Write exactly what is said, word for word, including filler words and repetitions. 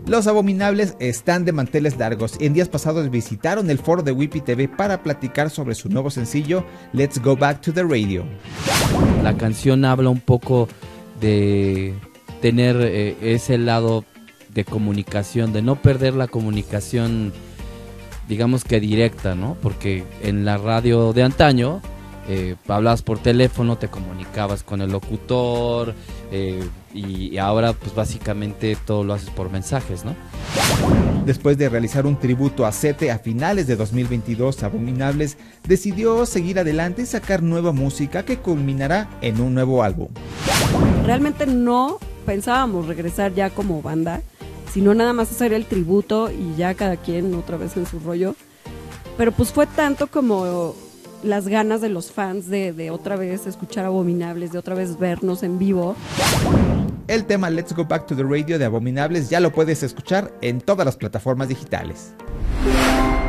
Los Abominables están de manteles largos y en días pasados visitaron el foro de Whippy T V para platicar sobre su nuevo sencillo Let's Go Back to the Radio. La canción habla un poco de tener eh, ese lado de comunicación, de no perder la comunicación, digamos que directa, ¿no? Porque en la radio de antaño eh, hablabas por teléfono, te comunicabas con el locutor eh, y, y ahora pues básicamente todo lo haces por mensajes, ¿no? Después de realizar un tributo a Sete a finales de dos mil veintidós, Abominables decidió seguir adelante y sacar nueva música que culminará en un nuevo álbum. Realmente no pensábamos regresar ya como banda, sino nada más hacer el tributo y ya cada quien otra vez en su rollo. Pero pues fue tanto como las ganas de los fans de, de otra vez escuchar Abominables, de otra vez vernos en vivo. El tema Let's Go Back to the Radio de Abominables ya lo puedes escuchar en todas las plataformas digitales.